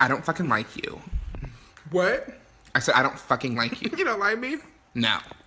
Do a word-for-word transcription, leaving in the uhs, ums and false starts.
I don't fucking like you. What? I said I don't fucking like you. You don't like me? No.